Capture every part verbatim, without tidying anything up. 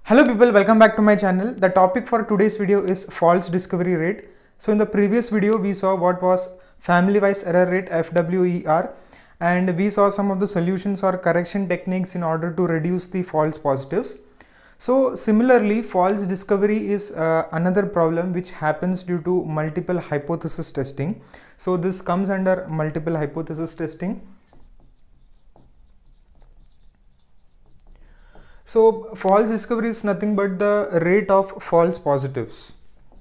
Hello people, welcome back to my channel. The topic for today's video is false discovery rate. So in the previous video we saw what was family wise error rate F W E R, and we saw some of the solutions or correction techniques in order to reduce the false positives. So similarly, false discovery is uh, another problem which happens due to multiple hypothesis testing. So this comes under multiple hypothesis testing. So false discovery is nothing but the rate of false positives.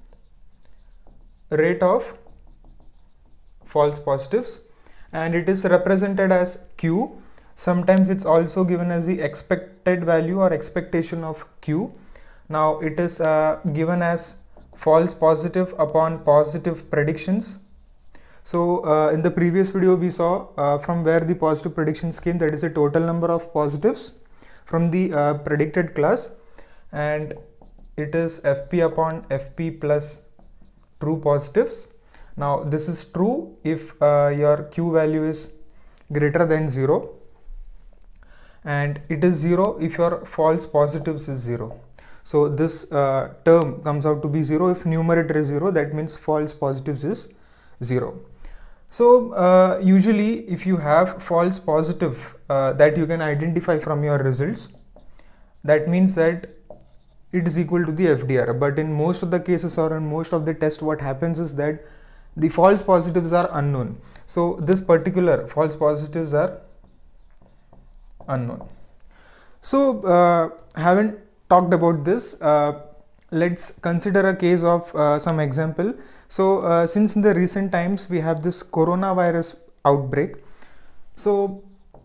Rate of false positives, and it is represented as Q. Sometimes it's also given as the expected value or expectation of Q. Now it is uh, given as false positive upon positive predictions. So uh, in the previous video we saw uh, from where the positive predictions came, that is the total number of positives from the uh, predicted class, and it is F P upon F P plus true positives. Now this is true if uh, your Q value is greater than zero, and it is zero if your false positives is zero. So this uh, term comes out to be zero if numerator is zero, that means false positives is zero. So uh, usually if you have false positive uh, that you can identify from your results, that means that it is equal to the F D R. But in most of the cases or in most of the tests, what happens is that the false positives are unknown. So this particular false positives are unknown. So uh, haven't talked about this, uh, let's consider a case of uh, some example. So uh, since in the recent times we have this coronavirus outbreak, so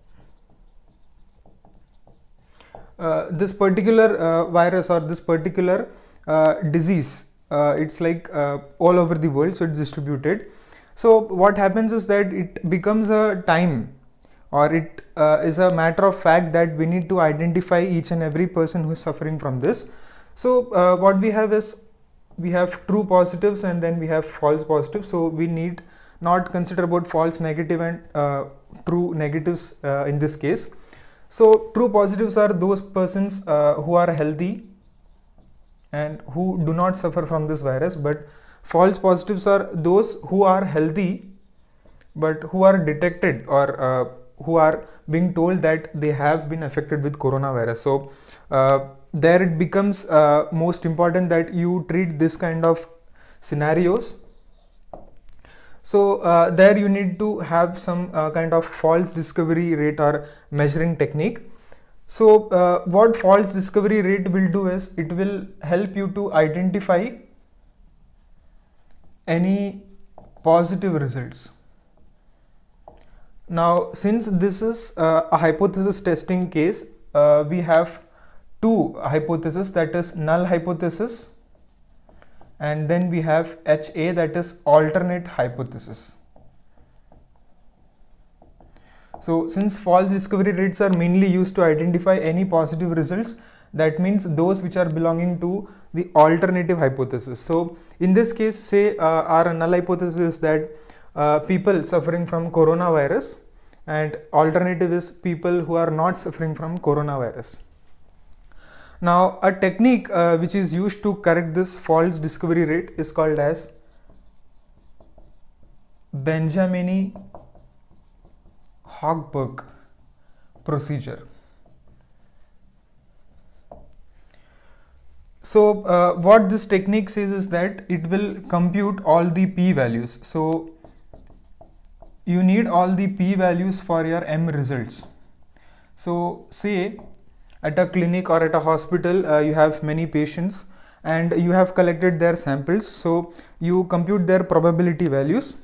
uh, this particular uh, virus or this particular uh, disease, uh, it's like uh, all over the world, so it's distributed. So what happens is that it becomes a time, or it uh, is a matter of fact that we need to identify each and every person who is suffering from this. So uh, what we have is, we have true positives and then we have false positives. So we need not consider about false negative and uh, true negatives uh, in this case. So true positives are those persons uh, who are healthy and who do not suffer from this virus, but false positives are those who are healthy but who are detected or uh, who are being told that they have been affected with coronavirus. So uh, there it becomes uh, most important that you treat this kind of scenarios. So uh, there you need to have some uh, kind of false discovery rate or measuring technique. So uh, what false discovery rate will do is, it will help you to identify any positive results. Now since this is uh, a hypothesis testing case, uh, we have two hypotheses, that is null hypothesis, and then we have H A, that is alternate hypothesis. So since false discovery rates are mainly used to identify any positive results, that means those which are belonging to the alternative hypothesis. So in this case, say uh, our null hypothesis is that uh, people suffering from coronavirus, and alternative is people who are not suffering from coronavirus. Now a technique uh, which is used to correct this false discovery rate is called as Benjamini-Hochberg procedure. So uh, what this technique says is that it will compute all the p values. So you need all the p values for your m results. So say at a clinic or at a hospital, uh, you have many patients and you have collected their samples. So you compute their probability values.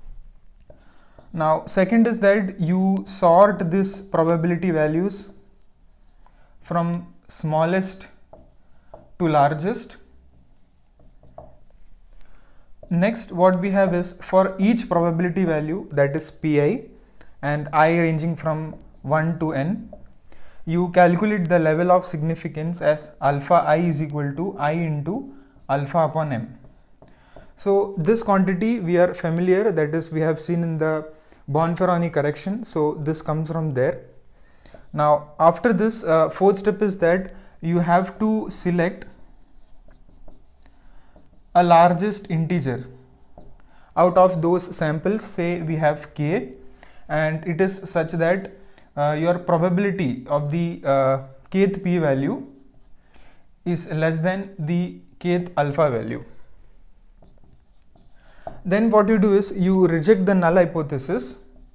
Now second is that you sort this probability values from smallest to largest. Next what we have is, for each probability value, that is pi, and I ranging from one to n, you calculate the level of significance as alpha I is equal to I into alpha upon m. So this quantity we are familiar, that is we have seen in the Bonferroni correction. So this comes from there. Now after this, uh, fourth step is that you have to select a largest integer out of those samples. Say we have k, and it is such that uh, your probability of the uh, kth p value is less than the kth alpha value. Then what you do is you reject the null hypothesis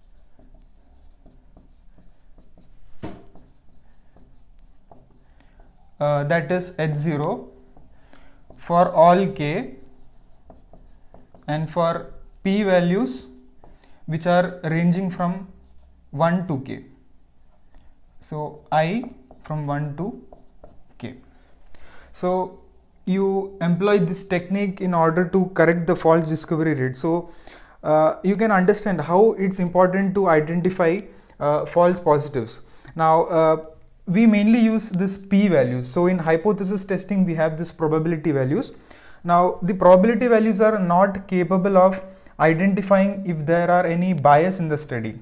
uh, that is h zero for all k and for p values which are ranging from one to k. So I from one to k. So you employ this technique in order to correct the false discovery rate. So uh, you can understand how it's important to identify uh, false positives. Now uh, we mainly use this p values. So in hypothesis testing we have this probability values. Now the probability values are not capable of identifying if there are any bias in the study.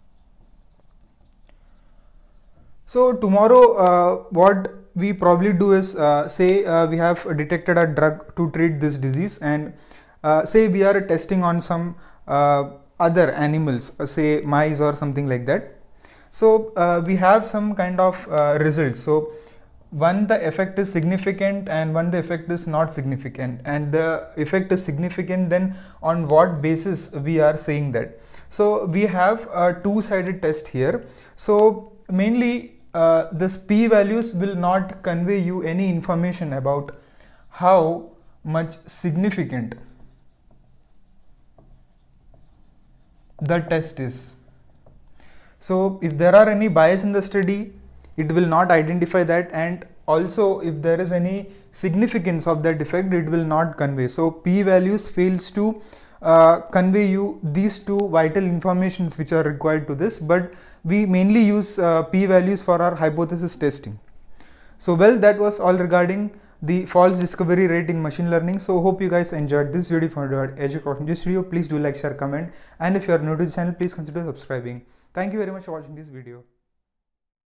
So tomorrow uh, what we probably do is uh, say uh, we have detected a drug to treat this disease, and uh, say we are testing on some uh, other animals, uh, say mice or something like that. So uh, we have some kind of uh, results. So one, the effect is significant, and one, the effect is not significant, and the effect is significant, then on what basis we are saying that. So we have a two-sided test here. So mainly uh, this p values will not convey you any information about how much significant the test is. So if there are any bias in the study, it will not identify that, and also if there is any significance of that effect, it will not convey. So p values fails to uh, convey you these two vital informations which are required to this, but we mainly use uh, p values for our hypothesis testing. So well, that was all regarding the false discovery rate in machine learning. So hope you guys enjoyed this video. If you enjoyed educate from this video, please do like, share, comment, and if you are new to the channel, please consider subscribing. Thank you very much for watching this video.